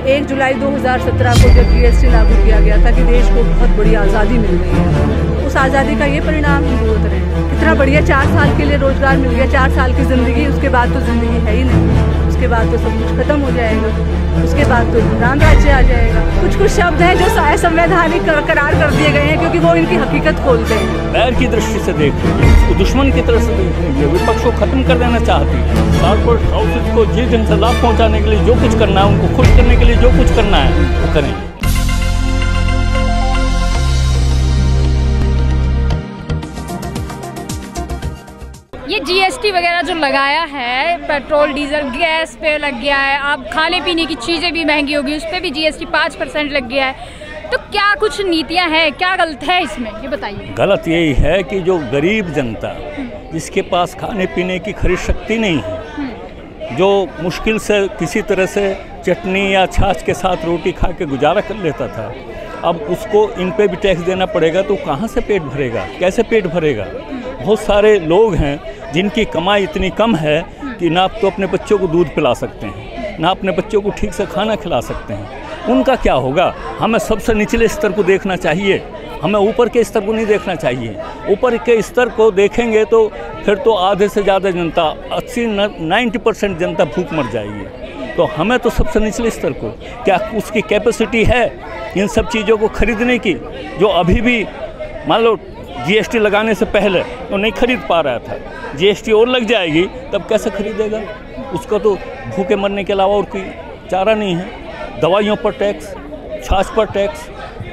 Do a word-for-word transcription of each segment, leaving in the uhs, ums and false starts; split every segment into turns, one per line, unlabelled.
एक जुलाई दो हज़ार सत्रह को जब जीएसटी लागू किया गया था कि देश को बहुत बड़ी आज़ादी मिल गई है, उस आज़ादी का ये परिणाम हम भुगत रहे हैं। कितना बढ़िया, चार साल के लिए रोजगार मिल गया, चार साल की ज़िंदगी, उसके बाद तो ज़िंदगी है ही नहीं, उसके बाद तो सब कुछ खत्म हो जाएगा, उसके बाद तो राम राज्य आ जाएगा। कुछ कुछ शब्द हैं जो असंवैधानिक करार कर दिए गए हैं क्योंकि वो इनकी हकीकत खोलते हैं।
बैर की दृष्टि से देख रही है, दुश्मन की तरफ से देख रही है, विपक्ष को खत्म कर देना चाहती है। कॉर्पोरेट हाउसेज को जिस ढंग से लाभ पहुंचाने के लिए जो कुछ करना है, उनको खुश करने के लिए जो कुछ करना है वो करें।
ये जीएसटी वगैरह जो लगाया है, पेट्रोल डीजल गैस पे लग गया है, अब खाने पीने की चीज़ें भी महंगी होगी, उस पर भी जीएसटी पाँच परसेंट लग गया है, तो क्या कुछ नीतियां हैं, क्या गलत है इसमें, ये बताइए। गलत
यही है कि जो गरीब जनता जिसके पास खाने पीने की खरीद शक्ति नहीं है, जो मुश्किल से किसी तरह से चटनी या छाछ के साथ रोटी खा के गुजारा कर लेता था, अब उसको इन पे भी टैक्स देना पड़ेगा, तो कहाँ से पेट भरेगा, कैसे पेट भरेगा। बहुत सारे लोग हैं जिनकी कमाई इतनी कम है कि ना आप तो अपने बच्चों को दूध पिला सकते हैं, ना अपने बच्चों को ठीक से खाना खिला सकते हैं, उनका क्या होगा। हमें सबसे निचले स्तर को देखना चाहिए, हमें ऊपर के स्तर को नहीं देखना चाहिए। ऊपर के स्तर को देखेंगे तो फिर तो आधे से ज़्यादा जनता, अस्सी नाइन्टी परसेंट जनता भूख मर जाएगी। तो हमें तो सबसे निचले स्तर को, क्या उसकी कैपेसिटी है इन सब चीज़ों को खरीदने की, जो अभी भी मान लो जीएसटी लगाने से पहले तो नहीं खरीद पा रहा था, जीएसटी और लग जाएगी तब कैसे खरीदेगा। उसका तो भूखे मरने के अलावा और कोई चारा नहीं है। दवाइयों पर टैक्स, छाछ पर टैक्स,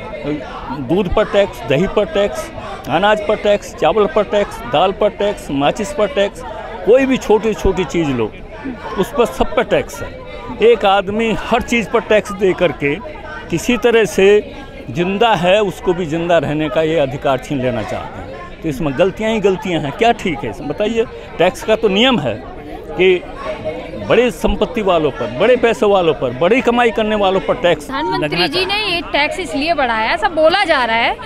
दूध पर टैक्स, दही पर टैक्स, अनाज पर टैक्स, चावल पर टैक्स, दाल पर टैक्स, माचिस पर टैक्स, कोई भी छोटी छोटी चीज़ लो उस पर सब पर टैक्स है। एक आदमी हर चीज़ पर टैक्स दे करके किसी तरह से जिंदा है, उसको भी जिंदा रहने का ये अधिकार छीन लेना चाहते हैं। तो इसमें गलतियाँ ही गलतियाँ हैं, क्या ठीक है इसमें बताइए। टैक्स का तो नियम है कि बड़े संपत्ति वालों पर, बड़े पैसे वालों पर, बड़ी कमाई करने वालों पर टैक्स।
प्रधानमंत्री जी ने ये टैक्स इसलिए बढ़ाया, ऐसा बोला जा रहा है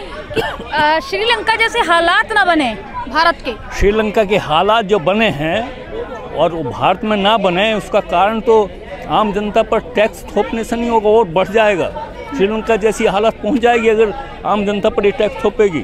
कि श्रीलंका जैसे हालात ना बने भारत के।
श्रीलंका के हालात जो बने हैं और वो भारत में ना बने, उसका कारण तो आम जनता पर टैक्स थोपने से नहीं होगा, और बढ़ जाएगा। श्रीलंका जैसी हालत पहुंच जाएगी अगर आम जनता पर ये टैक्स थोपेगी।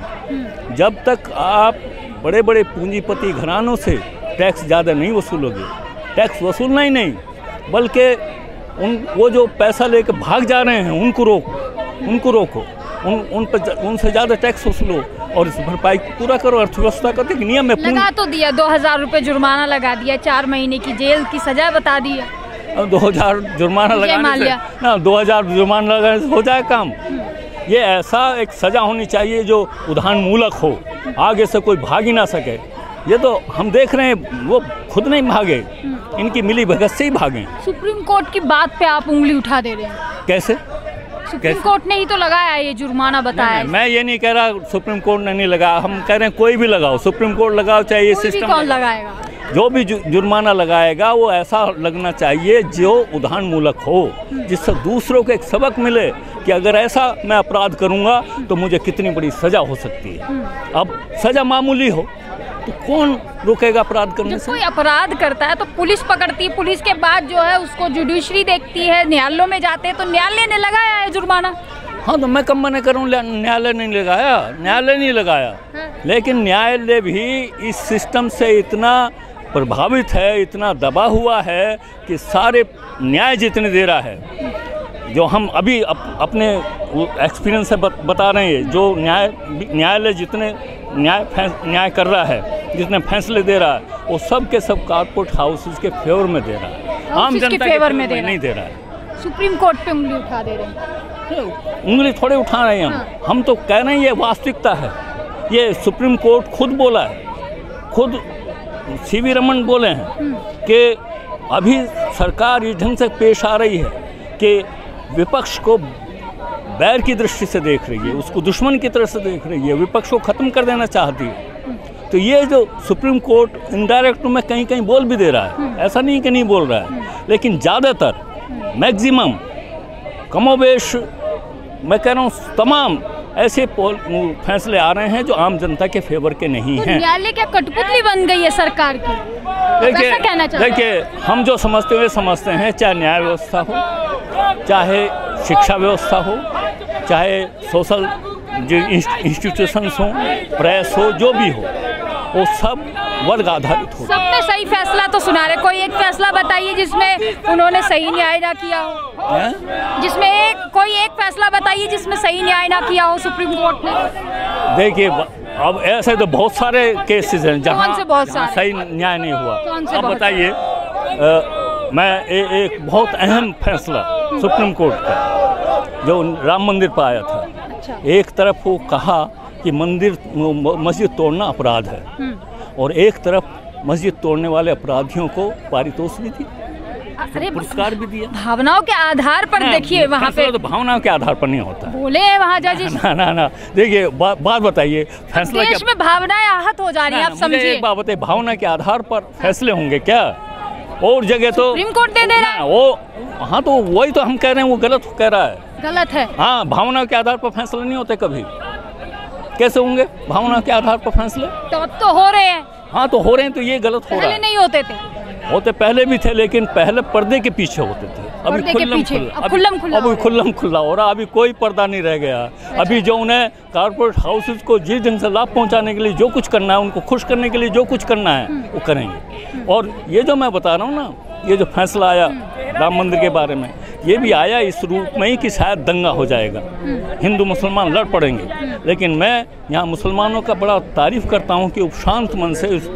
जब तक आप बड़े बड़े पूंजीपति घरानों से टैक्स ज़्यादा नहीं वसूलोगे, टैक्स वसूलना ही नहीं बल्कि उन वो जो पैसा लेकर भाग जा रहे हैं उनको रोको, उनको रोको, उन उन पर उनसे ज़्यादा टैक्स वसूलो और इस भरपाई पूरा करो। अर्थव्यवस्था का तो एक नियम है।
लगा तो दिया, दो हज़ार रुपये जुर्माना लगा दिया, चार महीने की जेल की सजा बता दी है।
अब दो हज़ार जुर्माना लगाने से ना दो हज़ार जुर्माना लगाने से हो जाए काम। ये ऐसा एक सज़ा होनी चाहिए जो उदाहरणमूलक हो, आगे से कोई भाग ही ना सके। ये तो हम देख रहे हैं, वो खुद नहीं भागे, इनकी मिली भगत से ही भागे।
सुप्रीम कोर्ट की बात पे आप उंगली उठा दे रहे हैं।
कैसे?
सुप्रीम कोर्ट ने ही तो लगाया ये जुर्माना, बताया।
नहीं, मैं ये नहीं कह रहा सुप्रीम कोर्ट ने नहीं लगाया, हम कह रहे हैं कोई भी लगाओ, सुप्रीम कोर्ट लगाओ, चाहे ये सिस्टम
कौन लगाएगा,
जो भी जुर्माना लगाएगा वो ऐसा लगना चाहिए जो उदाहरणमूलक हो, जिससे दूसरों को एक सबक मिले कि अगर ऐसा मैं अपराध करूंगा तो मुझे कितनी बड़ी सज़ा हो सकती है। अब सज़ा मामूली हो तो कौन रोकेगा अपराध करने से।
कोई अपराध करता है तो पुलिस पकड़ती है, पुलिस के बाद जो है उसको जुडिशरी देखती है, न्यायालयों में जाते हैं, तो न्यायालय ने लगाया है जुर्माना।
हाँ, तो मैं कब मना करूँ, न्यायालय नहीं लगाया, न्यायालय नहीं लगाया, लेकिन न्यायालय भी इस सिस्टम से इतना प्रभावित है, इतना दबा हुआ है कि सारे न्याय जितने दे रहा है, जो हम अभी अप, अपने एक्सपीरियंस से बता रहे हैं, जो न्याय न्यायालय जितने न्याय न्याय कर रहा है, जितने फैसले दे रहा है, वो सब के सब कॉर्पोरेट हाउसेस के फेवर में दे रहा है, आम जनता के फेवर में नहीं दे रहा है।
सुप्रीम कोर्ट पे उंगली उठा दे रहे हैं।
उंगली थोड़े उठा रहे हैं हम हाँ। हम तो कह रहे हैं ये वास्तविकता है। ये सुप्रीम कोर्ट खुद बोला है, खुद सी वी रमन बोले हैं कि अभी सरकार इस ढंग से पेश आ रही है कि विपक्ष को बैर की दृष्टि से देख रही है, उसको दुश्मन की तरह से देख रही है, विपक्ष को ख़त्म कर देना चाहती है। तो ये जो सुप्रीम कोर्ट इनडायरेक्ट में कहीं कहीं बोल भी दे रहा है, ऐसा नहीं कि नहीं बोल रहा है, लेकिन ज़्यादातर मैक्सिमम कमोबेश मैं कह रहा हूँ तमाम ऐसे फैसले आ रहे हैं जो आम जनता के फेवर के नहीं
तो
हैं।
न्यायालय क्या कठपुतली बन गई है सरकार की?
देखिए
कैसा कहना चाहते हैं?
देखिए हम जो समझते हुए समझते हैं, चाहे न्याय व्यवस्था हो, चाहे शिक्षा व्यवस्था हो, चाहे सोशल जो इंस्टीट्यूशंस हो, प्रेस हो, जो भी हो, वो सब वर्ग आधारित हो।
सबने सही फैसला तो सुना रहे, कोई एक फैसला बताइए जिसमें उन्होंने सही न्याय ना किया हो।
है?
जिसमें एक कोई एक फैसला बताइए जिसमें सही न्याय ना किया हो सुप्रीम कोर्ट ने।
देखिए अब ऐसे तो बहुत सारे केसेस हैं जहाँ
कौन से बहुत
जहाँ
सारे?
सही न्याय नहीं हुआ।
कौन से
अब
बहुत
बताइए, अ, मैं ए, एक बहुत अहम फैसला सुप्रीम कोर्ट का जो राम मंदिर पर आया था।
अच्छा।
एक तरफ वो कहा कि मंदिर मस्जिद तोड़ना अपराध है, और एक तरफ मस्जिद तोड़ने वाले अपराधियों को पारितोष भी दी,
अरे
पुरस्कार भी दिया।
भावनाओं के आधार पर देखिए वहाँ पे
तो भावनाओं के आधार पर नहीं होता है।
बोले हैं वहाँ जज।
ना ना ना देखिए बा, बात बताइए, फैसला
देश में भावनाएं आहत हो जा रही हैं, आप
मुझे
समझिए।
एक बात बताइए, भावना के आधार पर फैसले होंगे क्या? और जगह तो
सुप्रीम कोर्ट दे दे रहा है।
वो हाँ तो वही तो हम कह रहे हैं, वो गलत कह रहा है।
गलत है।
हाँ, भावना के आधार पर फैसले नहीं होते कभी। कैसे होंगे भावना के आधार पर फैसले?
तो अब तो हो रहे हैं।
हाँ तो हो रहे हैं, तो ये गलत हो रहा
पहले
है।
नहीं होते थे।
होते पहले भी थे, लेकिन पहले पर्दे के पीछे होते थे। अभी
पर्दे के
खुल्लम
पीछे,
खुल्ला
अब खुल्लम खुल्ला
अभी
हो रहा है।
खुल्लम खुल्ला हो रहा। अभी कोई पर्दा नहीं रह गया। अभी जो उन्हें कारपोरेट हाउसेज को जिस ढंग से लाभ पहुंचाने के लिए जो कुछ करना है, उनको खुश करने के लिए जो कुछ करना है वो करेंगे। और ये जो मैं बता रहा हूँ ना, ये जो फैसला आया राम मंदिर के बारे में, ये भी आया इस रूप में ही कि शायद दंगा हो जाएगा, हिंदू मुसलमान लड़ पड़ेंगे। लेकिन मैं यहाँ मुसलमानों का बड़ा तारीफ करता हूँ कि वो शांत मन से इस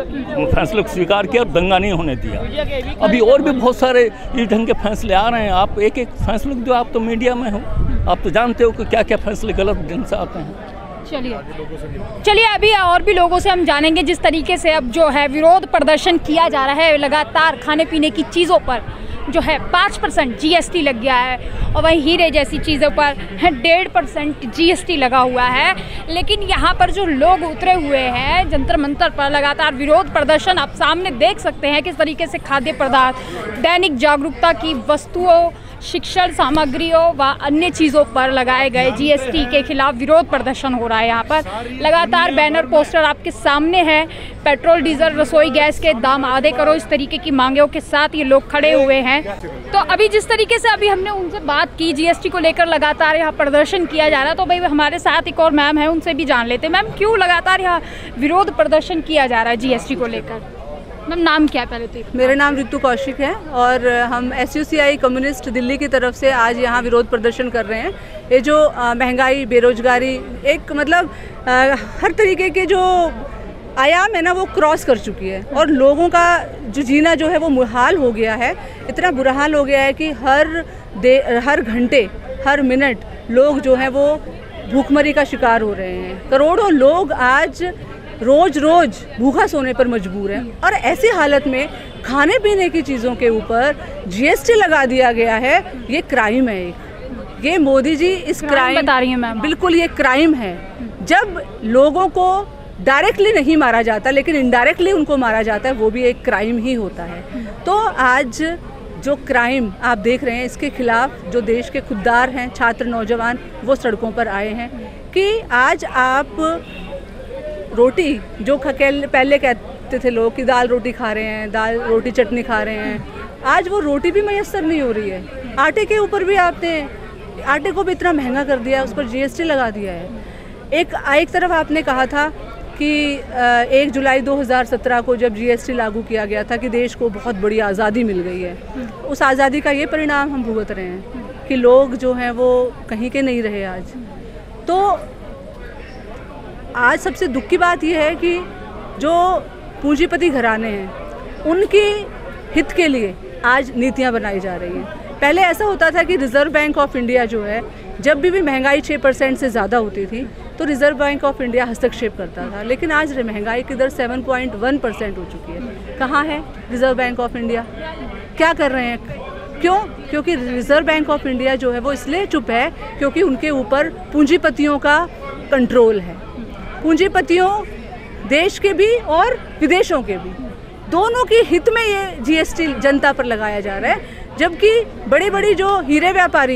फैसले को स्वीकार किया और दंगा नहीं होने दिया। अभी और भी बहुत सारे इस ढंग के फैसले आ रहे हैं। आप एक एक फैसले जो आप तो मीडिया में हो, आप तो जानते हो कि क्या क्या फैसले गलत ढंग से आते हैं।
चलिए चलिए अभी और भी लोगों से हम जानेंगे जिस तरीके से अब जो है विरोध प्रदर्शन किया जा रहा है लगातार खाने पीने की चीज़ों पर जो है पाँच परसेंट जी एस टी लग गया है, और वहीं हीरे जैसी चीज़ों पर डेढ़ परसेंट जी एस टी लगा हुआ है। लेकिन यहाँ पर जो लोग उतरे हुए हैं जंतर मंतर पर लगातार विरोध प्रदर्शन, आप सामने देख सकते हैं किस तरीके से खाद्य पदार्थ, दैनिक जागरूकता की वस्तुओं, शिक्षण सामग्रियों व अन्य चीज़ों पर लगाए गए जी एस टी के खिलाफ विरोध प्रदर्शन हो रहा है। यहाँ पर लगातार बैनर पोस्टर आपके सामने है। पेट्रोल डीजल रसोई गैस के दाम आधे करो, इस तरीके की मांगों के साथ ये लोग खड़े हुए हैं। तो अभी जिस तरीके से अभी हमने उनसे बात की जी एस टी को लेकर लगातार यहाँ प्रदर्शन किया जा रहा है, तो भाई हमारे साथ एक और मैम है, उनसे भी जान लेते हैं। मैम क्यों लगातार यहाँ विरोध प्रदर्शन किया जा रहा है जी एस टी को लेकर? मैम नाम क्या है पहले तो?
मेरा नाम रितु कौशिक है और हम S U C I communist Delhi की तरफ से आज यहाँ विरोध प्रदर्शन कर रहे हैं। ये जो आ, महंगाई, बेरोजगारी, एक मतलब आ, हर तरीके के जो आयाम है ना वो क्रॉस कर चुकी है, और लोगों का जो जीना जो है वो मुहाल हो गया है। इतना बुरा हाल हो गया है कि हर दे हर घंटे हर मिनट लोग जो हैं वो भूखमरी का शिकार हो रहे हैं। करोड़ों लोग आज रोज रोज भूखा सोने पर मजबूर हैं, और ऐसी हालत में खाने पीने की चीज़ों के ऊपर जी एस टी लगा दिया गया है। ये क्राइम है। एक ये मोदी जी इस क्राइम
बता रही हैं मैम।
बिल्कुल ये क्राइम है। जब लोगों को डायरेक्टली नहीं मारा जाता लेकिन इनडायरेक्टली उनको मारा जाता है, वो भी एक क्राइम ही होता है। तो आज जो क्राइम आप देख रहे हैं, इसके खिलाफ जो देश के खुददार हैं, छात्र, नौजवान, वो सड़कों पर आए हैं कि आज आप रोटी जो पहले कहते थे लोग कि दाल रोटी खा रहे हैं, दाल रोटी चटनी खा रहे हैं, आज वो रोटी भी मैसर नहीं हो रही है। आटे के ऊपर भी आपने आटे को भी इतना महंगा कर दिया, उस पर जी एस टी लगा दिया है। एक एक तरफ आपने कहा था कि एक जुलाई दो हज़ार सत्रह को जब जी एस टी लागू किया गया था कि देश को बहुत बड़ी आज़ादी मिल गई है। उस आज़ादी का ये परिणाम हम भुगत रहे हैं कि लोग जो हैं वो कहीं के नहीं रहे आज। तो आज सबसे दुख की बात यह है कि जो पूंजीपति घराने हैं उनकी हित के लिए आज नीतियां बनाई जा रही हैं। पहले ऐसा होता था कि रिज़र्व बैंक ऑफ इंडिया जो है, जब भी भी महंगाई छः परसेंट से ज़्यादा होती थी तो रिज़र्व बैंक ऑफ इंडिया हस्तक्षेप करता था, लेकिन आज महंगाई की दर सात पॉइंट एक परसेंट हो चुकी है। कहाँ है रिज़र्व बैंक ऑफ इंडिया? क्या कर रहे हैं? क्यों? क्योंकि रिज़र्व बैंक ऑफ इंडिया जो है वो इसलिए चुप है क्योंकि उनके ऊपर पूंजीपतियों का कंट्रोल है। पूंजीपतियों, देश के भी और विदेशों के भी, दोनों के हित में ये जी एस टी जनता पर लगाया जा रहा है। जबकि बड़ी बड़ी जो हीरे व्यापारी हैं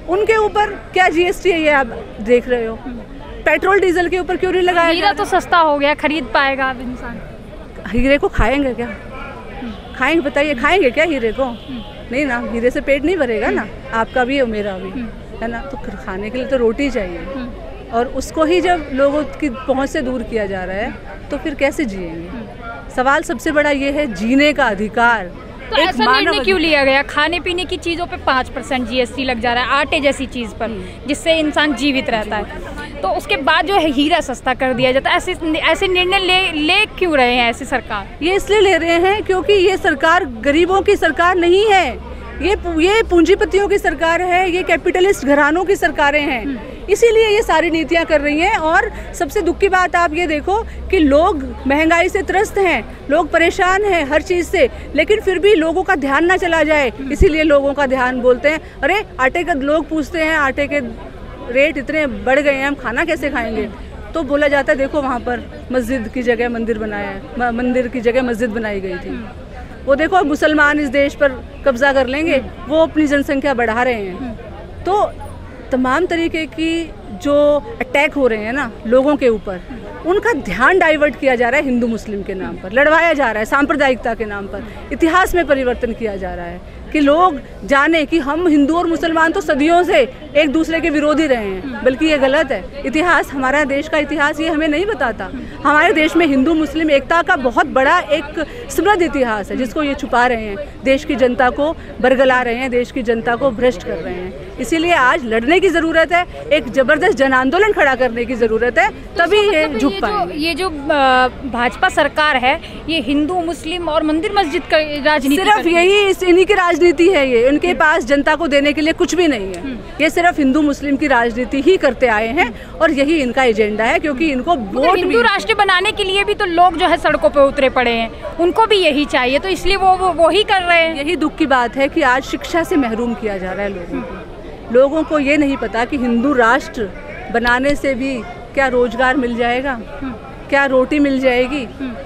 उनके ऊपर क्या जीएसटी है ये आप देख रहे हो? पेट्रोल डीजल के ऊपर क्यों नहीं लगाया?
हीरा तो सस्ता हो गया, खरीद पाएगा अब इंसान।
हीरे को खाएंगे क्या? खाएंगे? बताइए, खाएंगे क्या हीरे को? नहीं ना, हीरे से पेट नहीं भरेगा ना, आपका भी और मेरा भी, है ना। तो खाने के लिए तो रोटी चाहिए, और उसको ही जब लोगों की पहुंच से दूर किया जा रहा है तो फिर कैसे जिएंगे? सवाल सबसे बड़ा ये है, जीने का अधिकार।
तो ऐसा निर्णय क्यों लिया गया? खाने पीने की चीज़ों पे पाँच परसेंट जीएसटी लग जा रहा है, आटे जैसी चीज़ पर, जिससे इंसान जीवित रहता है, तो उसके बाद जो है हीरा सस्ता कर दिया जाता है। ऐसे ऐसे निर्णय ले ले क्यों रहे हैं ऐसी सरकार?
ये इसलिए ले रहे हैं क्योंकि ये सरकार गरीबों की सरकार नहीं है, ये ये पूंजीपतियों की सरकार है, ये कैपिटलिस्ट घरानों की सरकारें हैं, इसीलिए ये सारी नीतियां कर रही हैं। और सबसे दुख की बात आप ये देखो कि लोग महंगाई से त्रस्त हैं, लोग परेशान हैं हर चीज़ से, लेकिन फिर भी लोगों का ध्यान ना चला जाए, इसीलिए लोगों का ध्यान बोलते हैं। अरे आटे का लोग पूछते हैं, आटे के रेट इतने बढ़ गए हैं, हम खाना कैसे खाएंगे? तो बोला जाता है देखो वहाँ पर मस्जिद की जगह मंदिर बनाया है, मंदिर की जगह मस्जिद बनाई गई थी। वो देखो मुसलमान इस देश पर कब्जा कर लेंगे, वो अपनी जनसंख्या बढ़ा रहे हैं। तो तमाम तरीके की जो अटैक हो रहे हैं ना लोगों के ऊपर, उनका ध्यान डाइवर्ट किया जा रहा है, हिंदू मुस्लिम के नाम पर लड़वाया जा रहा है, सांप्रदायिकता के नाम पर इतिहास में परिवर्तन किया जा रहा है कि लोग जाने कि हम हिंदू और मुसलमान तो सदियों से एक दूसरे के विरोधी रहे हैं, बल्कि ये गलत है। इतिहास, हमारा देश का इतिहास ये हमें नहीं बताता। हमारे देश में हिंदू मुस्लिम एकता का बहुत बड़ा एक समृद्ध इतिहास है, जिसको ये छुपा रहे हैं, देश की जनता को बरगला रहे हैं, देश की जनता को भ्रष्ट कर रहे हैं। इसीलिए आज लड़ने की ज़रूरत है, एक ज़बरदस्त जन आंदोलन खड़ा करने की ज़रूरत है, तभी ये झुक पाएंगे।
ये जो भाजपा सरकार है, ये हिंदू मुस्लिम और मंदिर मस्जिद का राजनीति,
सिर्फ यही इन्हीं की राजनीति है। ये उनके पास जनता को देने के लिए कुछ भी नहीं है, ये सिर्फ हिंदू मुस्लिम की राजनीति ही करते आए हैं, और यही इनका एजेंडा है, क्योंकि इनको वोट
हिंदू राष्ट्र बनाने के लिए भी तो लोग जो है सड़कों पे उतरे पड़े हैं, उनको भी यही चाहिए, तो इसलिए वो वो, वो ही कर रहे हैं।
यही दुख की बात है कि आज शिक्षा से महरूम किया जा रहा है लोगों को। लोगों को ये नहीं पता कि हिंदू राष्ट्र बनाने से भी क्या रोजगार मिल जाएगा, क्या रोटी मिल जाएगी,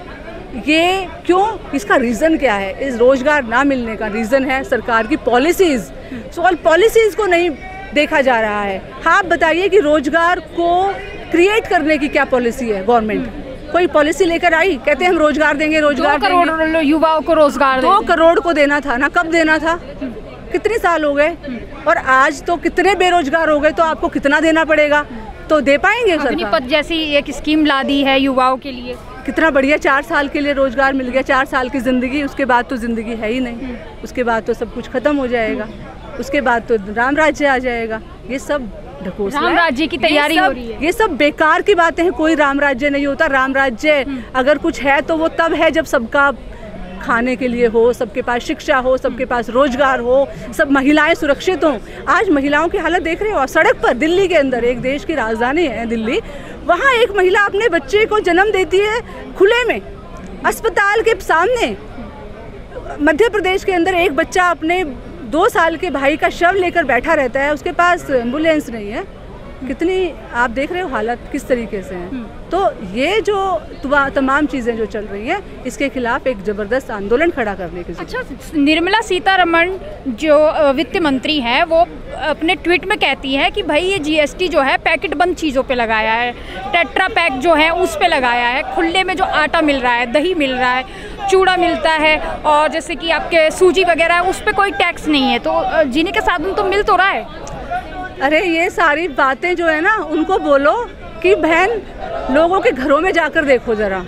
ये क्यों, इसका रीज़न क्या है? इस रोजगार ना मिलने का रीज़न है सरकार की पॉलिसीज़। सो पॉलिसीज़ को नहीं देखा जा रहा है। हाँ, आप बताइए कि रोजगार को क्रिएट करने की क्या पॉलिसी है गवर्नमेंट? कोई पॉलिसी लेकर आई? कहते हैं हम रोजगार देंगे, रोजगार
दो करोड़ युवाओं को रोजगार,
दो करोड़ को देना था ना, कब देना था? कितने साल हो गए, और आज तो कितने बेरोजगार हो गए, तो आपको कितना देना पड़ेगा? तो दे पाएंगे सरकार?
अग्निपथ जैसी एक स्कीम ला दी है युवाओं के लिए,
कितना बढ़िया, चार साल के लिए रोजगार मिल गया, चार साल की ज़िंदगी, उसके बाद तो ज़िंदगी है ही नहीं, उसके बाद तो सब कुछ खत्म हो जाएगा, उसके बाद तो राम राज्य आ जाएगा। ये सब
राम राज्य की तैयारी हो रही है।
ये सब बेकार की बातें हैं, कोई राम राज्य नहीं होता। राम राज्य अगर कुछ है तो वो तब है जब सबका खाने के लिए हो, सबके पास शिक्षा हो, सबके पास रोजगार हो, सब महिलाएं सुरक्षित हों। आज महिलाओं की हालत देख रहे हो, सड़क पर, दिल्ली के अंदर, एक देश की राजधानी है दिल्ली, वहाँ एक महिला अपने बच्चे को जन्म देती है खुले में, अस्पताल के सामने। मध्य प्रदेश के अंदर एक बच्चा अपने दो साल के भाई का शव लेकर बैठा रहता है, उसके पास एम्बुलेंस नहीं है। कितनी आप देख रहे हो हालत किस तरीके से है। तो ये जो तमाम चीज़ें जो चल रही हैं, इसके खिलाफ एक ज़बरदस्त आंदोलन खड़ा करने की जरूरत है।
अच्छा, निर्मला सीतारमण जो वित्त मंत्री हैं, वो अपने ट्वीट में कहती है कि भाई ये जीएसटी जो है पैकेट बंद चीज़ों पे लगाया है, टेट्रा पैक जो है उस पे लगाया है, खुले में जो आटा मिल रहा है, दही मिल रहा है, चूड़ा मिलता है, और जैसे कि आपके सूजी वगैरह है, उस पर कोई टैक्स नहीं है, तो जीने के साधन तो मिल तो रहा है।
अरे ये सारी बातें जो है ना, उनको बोलो कि बहन लोगों के घरों में जाकर देखो ज़रा,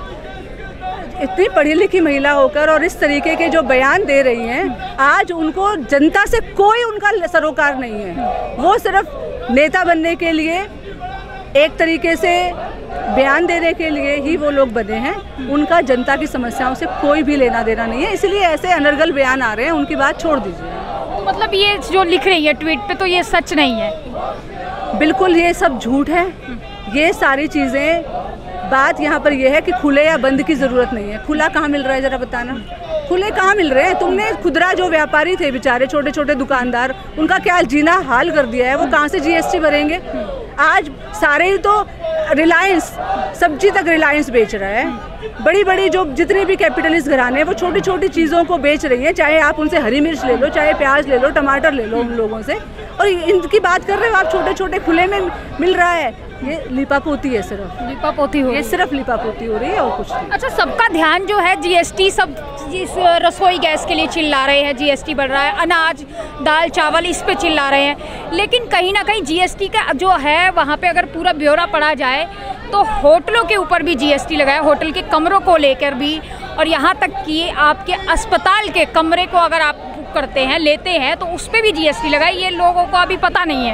इतनी पढ़ी लिखी महिला होकर और इस तरीके के जो बयान दे रही हैं, आज उनको जनता से कोई उनका सरोकार नहीं है। वो सिर्फ नेता बनने के लिए, एक तरीके से बयान देने के लिए ही वो लोग बने हैं, उनका जनता की समस्याओं से कोई भी लेना देना नहीं है। इसलिए ऐसे अनर्गल बयान आ रहे हैं, उनकी बात छोड़ दीजिए।
मतलब ये जो लिख रही है ट्वीट पे, तो ये सच नहीं है,
बिल्कुल ये सब झूठ है। ये सारी चीज़ें, बात यहाँ पर यह है कि खुले या बंद की ज़रूरत नहीं है। खुला कहाँ मिल रहा है ज़रा बताना, खुले कहाँ मिल रहे हैं? तुमने खुदरा जो व्यापारी थे बेचारे, छोटे छोटे दुकानदार, उनका क्या जीना हाल कर दिया है। वो कहाँ से जीएसटी भरेंगे? आज सारे ही तो रिलायंस, सब्जी तक रिलायंस बेच रहा है। बड़ी बड़ी जो जितने भी कैपिटलिस्ट घराने हैं, वो छोटी छोटी चीज़ों को बेच रही हैं, चाहे आप उनसे हरी मिर्च ले लो, चाहे प्याज ले लो, टमाटर ले लो उन लोगों से, और इनकी बात कर रहे हो आप, छोटे छोटे खुले में मिल रहा है, ये लिपापोती है, सिर्फ
लिपापोती हो
ये सिर्फ लिपापोती हो रही है और कुछ नहीं।
अच्छा, सबका ध्यान जो है जीएसटी, सब इस रसोई गैस के लिए चिल्ला रहे हैं, जीएसटी बढ़ रहा है, अनाज दाल चावल इस पे चिल्ला रहे हैं, लेकिन कहीं ना कहीं जीएसटी का जो है वहाँ पे अगर पूरा ब्यौरा पढ़ा जाए तो होटलों के ऊपर भी जीएसटी लगा है, होटल के कमरों को लेकर भी, और यहाँ तक कि आपके अस्पताल के कमरे को अगर आप बुक करते हैं, लेते हैं, तो उस पर भी जीएसटी लगा है। ये लोगों को अभी पता नहीं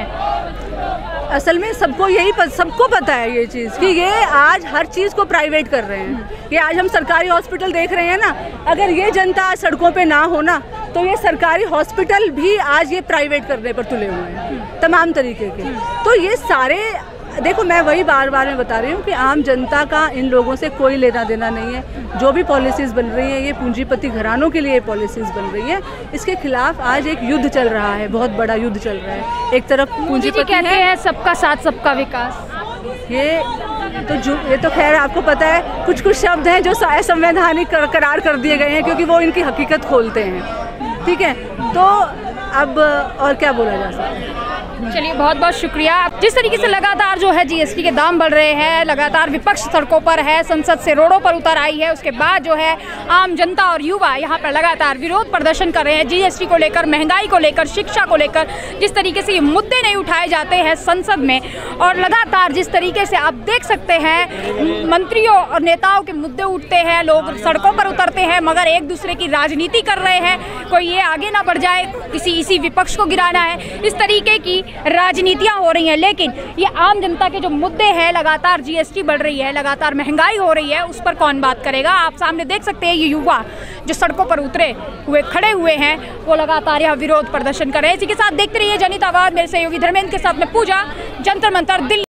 है।
असल में सबको यही पत, सबको पता है ये चीज़ कि ये आज हर चीज़ को प्राइवेट कर रहे हैं। ये आज हम सरकारी हॉस्पिटल देख रहे हैं ना, अगर ये जनता सड़कों पे ना हो ना तो ये सरकारी हॉस्पिटल भी आज ये प्राइवेट करने पर तुले हुए हैं तमाम तरीके के। तो ये सारे, देखो मैं वही बार बार मैं बता रही हूँ कि आम जनता का इन लोगों से कोई लेना देना नहीं है। जो भी पॉलिसीज़ बन रही हैं ये पूंजीपति घरानों के लिए पॉलिसीज़ बन रही है, इसके खिलाफ आज एक युद्ध चल रहा है, बहुत बड़ा युद्ध चल रहा है। एक तरफ पूंजीपति
कहते हैं सबका साथ सबका विकास,
ये तो जो ये तो खैर आपको पता है, कुछ कुछ शब्द हैं जो असंवैधानिक कर, करार कर दिए गए हैं क्योंकि वो इनकी हकीकत खोलते हैं। ठीक है, तो अब और क्या बोला जा सकता है।
चलिए, बहुत बहुत शुक्रिया। जिस तरीके से लगातार जो है जीएसटी के दाम बढ़ रहे हैं, लगातार विपक्ष सड़कों पर है, संसद से रोडों पर उतर आई है, उसके बाद जो है आम जनता और युवा यहाँ पर लगातार विरोध प्रदर्शन कर रहे हैं जीएसटी को लेकर, महंगाई को लेकर, शिक्षा को लेकर। जिस तरीके से ये मुद्दे नहीं उठाए जाते हैं संसद में, और लगातार जिस तरीके से आप देख सकते हैं मंत्रियों और नेताओं के मुद्दे उठते हैं, लोग सड़कों पर उतरते हैं, मगर एक दूसरे की राजनीति कर रहे हैं, कोई ये आगे ना बढ़ जाए, किसी इसी विपक्ष को गिराना है, इस तरीके की राजनीतियां हो रही हैं। लेकिन ये आम जनता के जो मुद्दे हैं, लगातार जीएसटी बढ़ रही है, लगातार महंगाई हो रही है, उस पर कौन बात करेगा। आप सामने देख सकते हैं ये युवा जो सड़कों पर उतरे हुए खड़े हुए हैं, वो लगातार यहाँ विरोध प्रदर्शन कर रहे हैं। इसी के साथ देखते रहिए जनहित आवाज़, मेरे सहयोगी धर्मेंद्र के साथ में पूजा, जंतर मंतर, दिल्ली।